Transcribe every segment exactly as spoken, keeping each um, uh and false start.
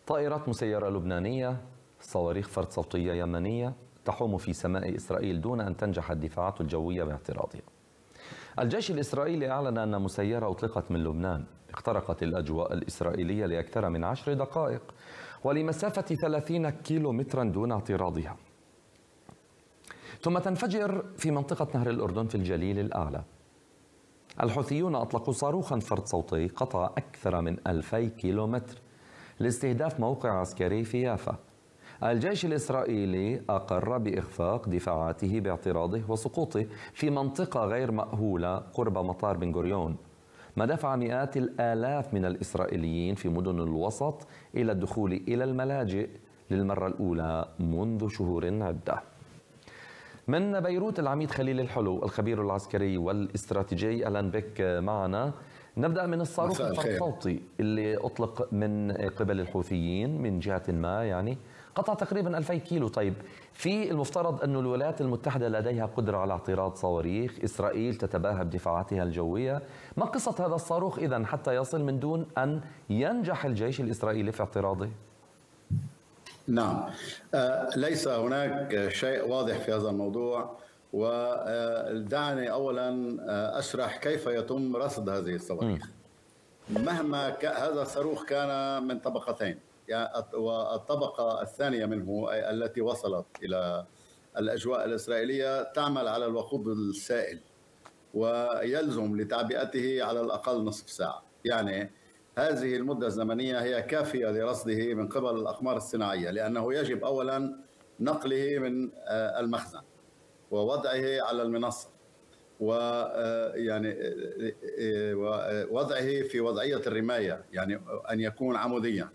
طائرات مسيرة لبنانية، صواريخ فرد صوتية يمنية تحوم في سماء إسرائيل دون أن تنجح الدفاعات الجوية باعتراضها. الجيش الإسرائيلي أعلن أن مسيرة أطلقت من لبنان اخترقت الأجواء الإسرائيلية لأكثر من عشر دقائق ولمسافة ثلاثين كيلو مترا دون اعتراضها، ثم تنفجر في منطقة نهر الأردن في الجليل الأعلى. الحوثيون أطلقوا صاروخا فرد صوتي قطع أكثر من ألفي كيلومتر لاستهداف موقع عسكري في يافا. الجيش الإسرائيلي أقر بإخفاق دفاعاته باعتراضه وسقوطه في منطقة غير مأهولة قرب مطار بن غوريون، ما دفع مئات الآلاف من الإسرائيليين في مدن الوسط إلى الدخول إلى الملاجئ للمرة الأولى منذ شهور عدة. من بيروت العميد خليل الحلو الخبير العسكري والاستراتيجي، أهلا بك معنا. نبدأ من الصاروخ الصوتي اللي أطلق من قبل الحوثيين من جهة ما، يعني قطع تقريبا ألفي كيلو. طيب، في المفترض أن الولايات المتحدة لديها قدرة على اعتراض صواريخ، إسرائيل تتباهى بدفاعاتها الجوية. ما قصة هذا الصاروخ إذن حتى يصل من دون أن ينجح الجيش الإسرائيلي في اعتراضه؟ نعم، ليس هناك شيء واضح في هذا الموضوع، ودعني أولا أشرح كيف يتم رصد هذه الصواريخ. مهما هذا الصاروخ كان من طبقتين، والطبقة الثانية منه التي وصلت إلى الأجواء الإسرائيلية تعمل على الوقود السائل، ويلزم لتعبئته على الأقل نصف ساعة. يعني هذه المدة الزمنية هي كافية لرصده من قبل الأقمار الصناعية، لأنه يجب أولا نقله من المخزن ووضعه على المنصة، ويعني وضعه في وضعية الرماية، يعني أن يكون عموديا،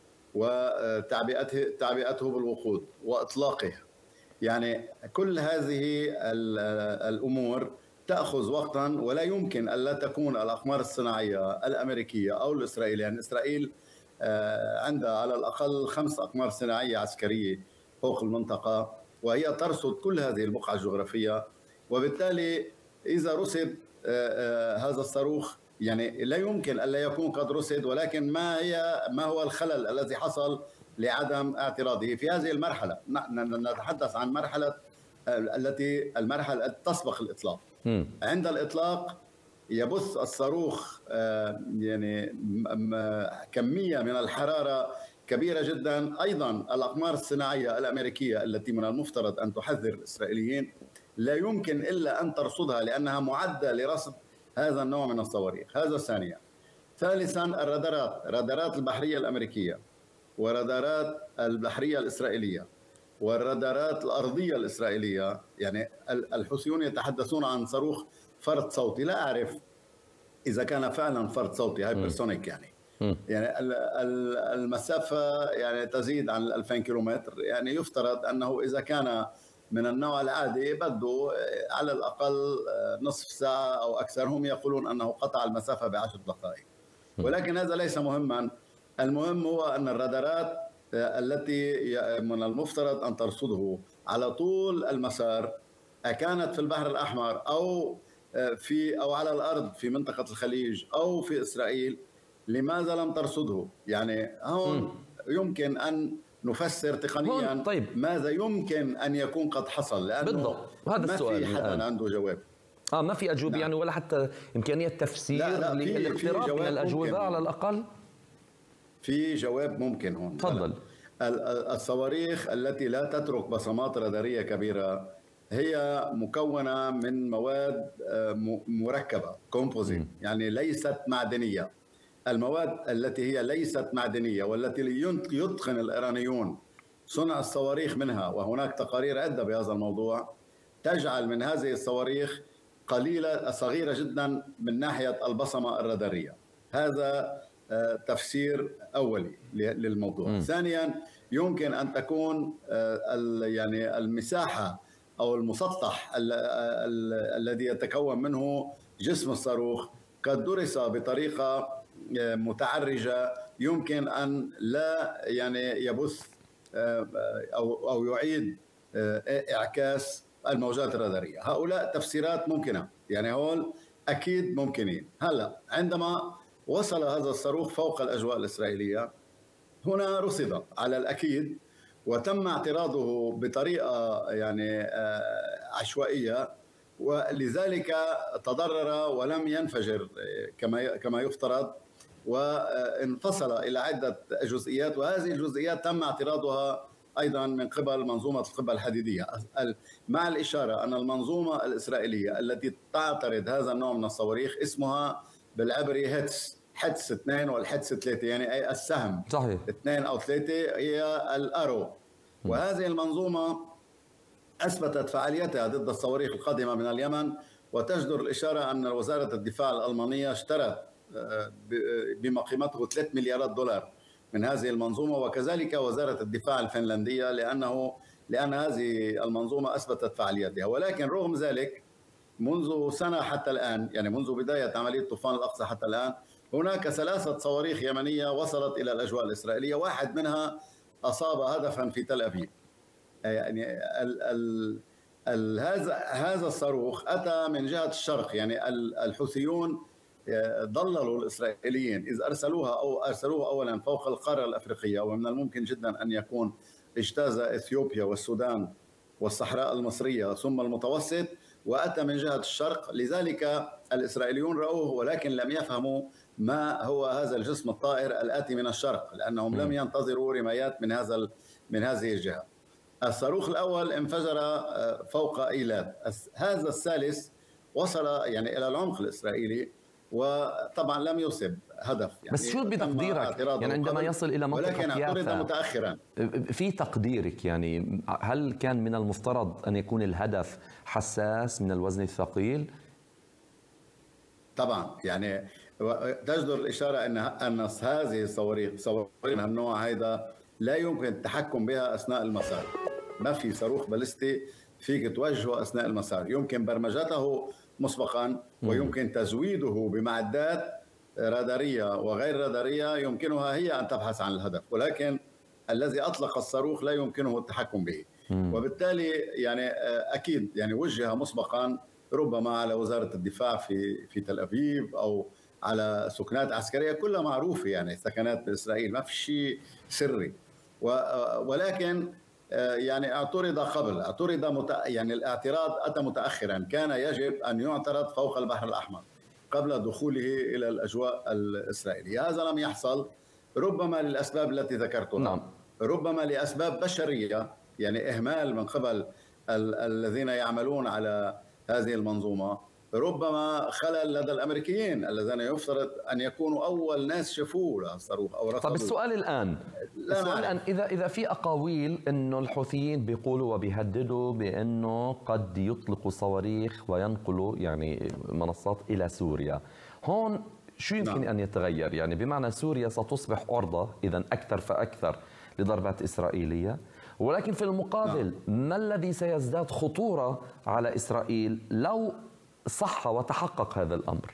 وتعبئته تعبئته بالوقود وإطلاقه. يعني كل هذه الأمور تأخذ وقتا، ولا يمكن ألا تكون الأقمار الصناعية الأمريكية أو الإسرائيلية، يعني إسرائيل عندها على الأقل خمس أقمار صناعية عسكرية فوق المنطقة، وهي ترصد كل هذه البقعة الجغرافية. وبالتالي إذا رصد هذا الصاروخ، يعني لا يمكن ألا يكون قد رصد، ولكن ما هي ما هو الخلل الذي حصل لعدم اعتراضه في هذه المرحلة؟ نتحدث عن مرحلة التي المرحلة التي تسبق الإطلاق. م. عند الإطلاق يبث الصاروخ يعني كمية من الحرارة كبيرة جدا. أيضا الأقمار الصناعية الأمريكية التي من المفترض أن تحذر الإسرائيليين لا يمكن إلا أن ترصدها، لأنها معدة لرصد هذا النوع من الصواريخ. هذا ثانيا. ثالثا، الرادارات، رادارات البحرية الأمريكية ورادارات البحرية الإسرائيلية والرادارات الأرضية الإسرائيلية. يعني الحوثيون يتحدثون عن صاروخ فرد صوتي، لا أعرف إذا كان فعلا فرد صوتي هايبرسونيك، يعني م. يعني المسافة يعني تزيد عن ألفين كيلومتر. يعني يفترض أنه إذا كان من النوع العادي بده على الأقل نصف ساعة أو أكثر. هم يقولون أنه قطع المسافة بعشر دقائق، ولكن هذا ليس مهما. المهم هو أن الرادارات التي من المفترض أن ترصده على طول المسار، كانت في البحر الأحمر أو في أو على الأرض في منطقة الخليج أو في إسرائيل، لماذا لم ترصده؟ يعني هون م. يمكن أن نفسر تقنيا طيب. ماذا يمكن أن يكون قد حصل، لأنه بالضبط هذا ما السؤال في حدا عنده جواب. آه ما في أجوبة. نعم. يعني ولا حتى إمكانية تفسير للاقتراب من الأجوبة على الأقل؟ في جواب ممكن هون. تفضل. الصواريخ التي لا تترك بصمات رادارية كبيرة هي مكونة من مواد مركبة كومبوزيت، يعني ليست معدنية. المواد التي هي ليست معدنية والتي يتقن الإيرانيون صنع الصواريخ منها، وهناك تقارير عدة بهذا الموضوع، تجعل من هذه الصواريخ قليلة صغيرة جدا من ناحية البصمة الرادارية. هذا تفسير أولي للموضوع. م. ثانيا، يمكن أن تكون يعني المساحة أو المسطح الذي يتكون منه جسم الصاروخ قد درس بطريقة متعرجة، يمكن أن لا يعني يبث أو أو يعيد إعكاس الموجات الرادارية. هؤلاء تفسيرات ممكنة، يعني هول أكيد ممكنين. هلا عندما وصل هذا الصاروخ فوق الأجواء الإسرائيلية، هنا رصد على الأكيد، وتم اعتراضه بطريقة يعني عشوائية، ولذلك تضرر ولم ينفجر كما كما يفترض، وانفصل إلى عدة جزئيات، وهذه الجزئيات تم اعتراضها أيضا من قبل منظومة القبة الحديدية، مع الإشارة أن المنظومة الإسرائيلية التي تعترض هذا النوع من الصواريخ اسمها بالعبري هيتس حدس اثنين والحدس ثلاثة، يعني أي السهم صحيح اثنين أو ثلاثة هي الأرو. وهذه المنظومة أثبتت فعاليتها ضد الصواريخ القادمة من اليمن، وتجدر الإشارة أن وزارة الدفاع الألمانية اشترت بما قيمته ثلاثة مليارات دولار من هذه المنظومة، وكذلك وزارة الدفاع الفنلندية، لأنه لأن هذه المنظومة أثبتت فعاليتها. ولكن رغم ذلك منذ سنة حتى الآن، يعني منذ بداية عملية طوفان الأقصى حتى الآن، هناك ثلاثة صواريخ يمنية وصلت إلى الأجواء الإسرائيلية، واحد منها أصاب هدفا في تل أبيب. يعني ال ال ال هذا هذا الصاروخ أتى من جهة الشرق، يعني الحوثيون ضللوا الإسرائيليين إذ أرسلوها أو أرسلوه أولا فوق القارة الأفريقية، ومن الممكن جدا أن يكون اجتاز إثيوبيا والسودان والصحراء المصرية ثم المتوسط، وأتى من جهة الشرق. لذلك الإسرائيليون رأوه ولكن لم يفهموا ما هو هذا الجسم الطائر الآتي من الشرق، لأنهم لم ينتظروا رمايات من هذا من هذه الجهة. الصاروخ الأول انفجر فوق إيلات، هذا الثالث وصل يعني إلى العمق الإسرائيلي وطبعا لم يصب هدف. يعني بس شو بتقديرك يعني عندما يصل إلى منطقة ولكن اعترض متأخرا في تقديرك، يعني هل كان من المفترض أن يكون الهدف حساس من الوزن الثقيل؟ طبعا يعني تجدر الإشارة أن أن هذه الصواريخ صواريخ من النوع هذا لا يمكن التحكم بها أثناء المسار. ما في صاروخ باليستي فيك توجهه أثناء المسار، يمكن برمجته مسبقا ويمكن تزويده بمعدات رادارية وغير رادارية يمكنها هي أن تبحث عن الهدف، ولكن الذي أطلق الصاروخ لا يمكنه التحكم به. وبالتالي يعني أكيد يعني وجه مسبقا ربما على وزارة الدفاع في في تل أبيب أو على سكنات عسكرية كلها معروفة، يعني سكنات بإسرائيل ما في شيء سري، ولكن يعني اعترض قبل اعترض مت... يعني الاعتراض أتى متأخرا، كان يجب أن يعترض فوق البحر الأحمر قبل دخوله إلى الأجواء الإسرائيلية. هذا لم يحصل ربما للأسباب التي ذكرتها. نعم. ربما لأسباب بشرية، يعني إهمال من قبل ال... الذين يعملون على هذه المنظومة، ربما خلل لدى الأمريكيين الذين يفترض أن يكونوا أول ناس شافوه الصاروخ أو رصدوه. طب السؤال الآن السؤال الآن إذا إذا في أقاويل إنه الحوثيين بيقولوا وبيهددوا بأنه قد يطلقوا صواريخ وينقلوا يعني منصات إلى سوريا، هون شو يمكن نعم. أن يتغير؟ يعني بمعنى سوريا ستصبح عرضة إذا أكثر فأكثر لضربات إسرائيلية، ولكن في المقابل نعم. ما الذي سيزداد خطورة على إسرائيل لو صح وتحقق هذا الأمر؟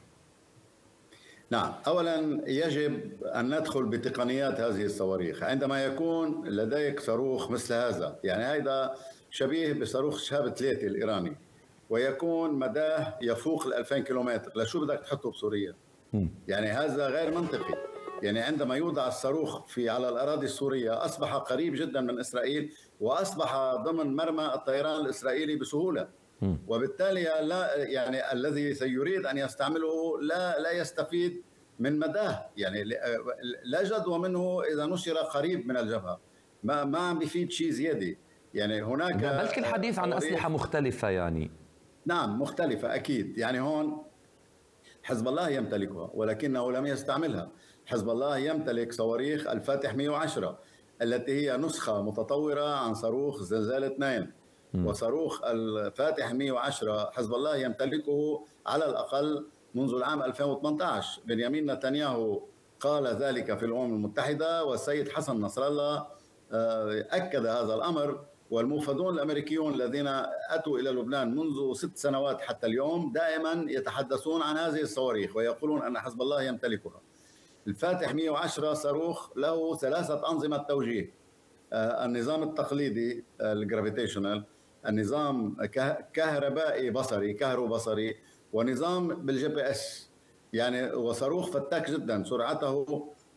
نعم، أولا يجب أن ندخل بتقنيات هذه الصواريخ. عندما يكون لديك صاروخ مثل هذا، يعني هذا شبيه بصاروخ شهاب ثلاثة الإيراني، ويكون مداه يفوق ال ألفين كيلومتر، لشو بدك تحطه بسوريا؟ يعني هذا غير منطقي. يعني عندما يوضع الصاروخ في على الأراضي السورية أصبح قريب جدا من إسرائيل، وأصبح ضمن مرمى الطيران الإسرائيلي بسهولة، وبالتالي لا يعني الذي سيريد أن يستعمله لا لا يستفيد من مداه، يعني لا جدوى منه إذا نشر قريب من الجبهة، ما ما عم بيفيد شيء زيادة. يعني هناك بلكي الحديث عن أسلحة مختلفة، يعني نعم مختلفة أكيد. يعني هون حزب الله يمتلكها ولكنه لم يستعملها. حزب الله يمتلك صواريخ الفاتح مئة وعشرة التي هي نسخة متطورة عن صاروخ زلزال اثنين، وصاروخ الفاتح مئة وعشرة حزب الله يمتلكه على الأقل منذ العام ألفين وثمانية عشر. بنيامين نتنياهو قال ذلك في الأمم المتحدة، والسيد حسن نصر الله أكد هذا الأمر، والموفدون الأمريكيون الذين أتوا إلى لبنان منذ ست سنوات حتى اليوم دائما يتحدثون عن هذه الصواريخ ويقولون أن حزب الله يمتلكها. الفاتح مئة وعشرة صاروخ له ثلاثة أنظمة توجيه، النظام التقليدي الجرافيتيشنال، النظام كهربائي بصري كهرو بصري، ونظام بالجي بي اس، يعني وصاروخ فتاك جدا سرعته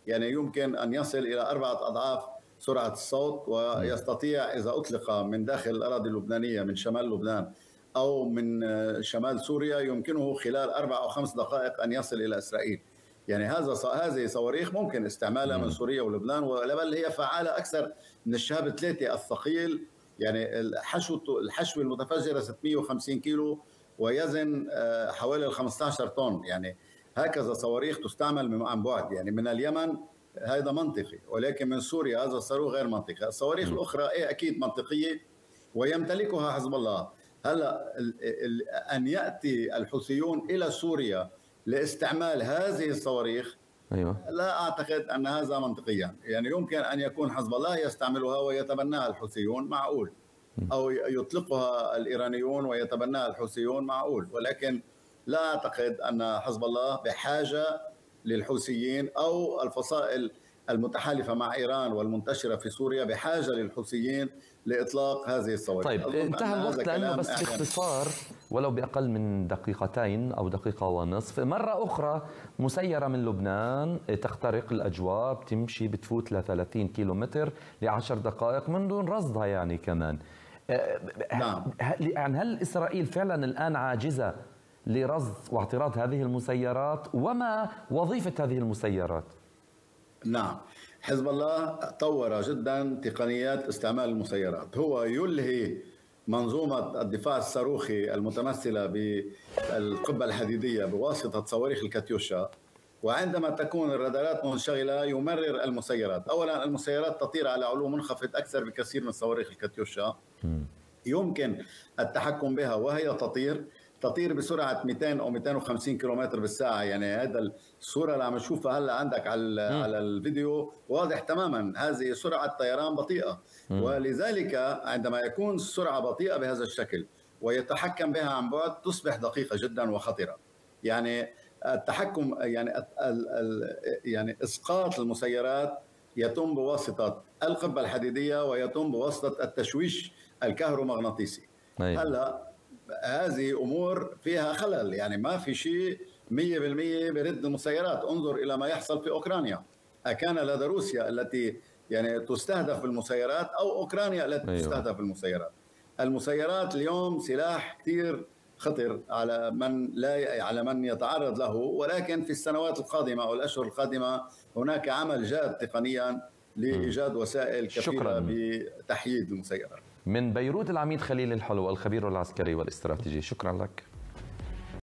يعني يمكن أن يصل إلى أربعة أضعاف سرعة الصوت، ويستطيع إذا أطلق من داخل الأراضي اللبنانية من شمال لبنان أو من شمال سوريا يمكنه خلال أربع أو خمس دقائق أن يصل إلى إسرائيل. يعني هذا هذه صواريخ ممكن استعمالها من سوريا ولبنان، بل هي فعالة أكثر من الشهاب الثلاثة الثقيل. يعني الحشو الحشو المتفجرة ستمئة وخمسين كيلو ويزن حوالي خمسة عشر طن. يعني هكذا صواريخ تستعمل من عن بعد. يعني من اليمن هذا منطقي، ولكن من سوريا هذا الصاروخ غير منطقي. الصواريخ م. الأخرى إيه أكيد منطقية ويمتلكها حزب الله. هلا أن يأتي الحوثيون إلى سوريا لاستعمال هذه الصواريخ، أيوة. لا أعتقد أن هذا منطقيا. يعني يمكن أن يكون حزب الله يستعملها ويتبناها الحوثيون، معقول، أو يطلقها الإيرانيون ويتبناها الحوثيون، معقول، ولكن لا أعتقد أن حزب الله بحاجة للحوثيين أو الفصائل المتحالفة مع إيران والمنتشرة في سوريا بحاجة للحوثيين لإطلاق هذه الصواريخ. طيب انتهى الوقت، لأنه بس باختصار ولو بأقل من دقيقتين أو دقيقة ونصف، مرة أخرى مسيرة من لبنان تخترق الأجواء، بتمشي بتفوت ل ثلاثين كيلو متر لعشر دقائق من دون رصدها يعني كمان. نعم. يعني هل إسرائيل فعلا الآن عاجزة لرصد واعتراض هذه المسيرات؟ وما وظيفة هذه المسيرات؟ نعم، حزب الله طور جدا تقنيات استعمال المسيرات. هو يلهي منظومة الدفاع الصاروخي المتمثلة بالقبة الحديدية بواسطة صواريخ الكاتيوشا، وعندما تكون الرادارات منشغلة يمرر المسيرات. أولا المسيرات تطير على علو منخفض أكثر بكثير من صواريخ الكاتيوشا، يمكن التحكم بها وهي تطير تطير بسرعة مئتين أو مئتين وخمسين كيلومتر بالساعة. يعني هذا الصورة اللي عم نشوفها هلا عندك على على الفيديو واضح تماما هذه سرعة طيران بطيئة. م. ولذلك عندما يكون السرعة بطيئة بهذا الشكل ويتحكم بها عن بعد تصبح دقيقة جدا وخطرة. يعني التحكم يعني ال ال يعني إسقاط المسيرات يتم بواسطة القبة الحديدية ويتم بواسطة التشويش الكهرومغناطيسي. هلا هذه أمور فيها خلل، يعني ما في شيء مئة بالمئة برد المسيرات. انظر إلى ما يحصل في أوكرانيا، أكان لدى روسيا التي يعني تستهدف بالمسيرات أو أوكرانيا التي أيوة. تستهدف بالمسيرات. المسيرات اليوم سلاح كثير خطر على من لا على من يتعرض له، ولكن في السنوات القادمة أو الأشهر القادمة هناك عمل جاد تقنيا لإيجاد وسائل كفيلة بتحييد المسيرات. من بيروت العميد خليل الحلو الخبير العسكري والاستراتيجي، شكرا لك.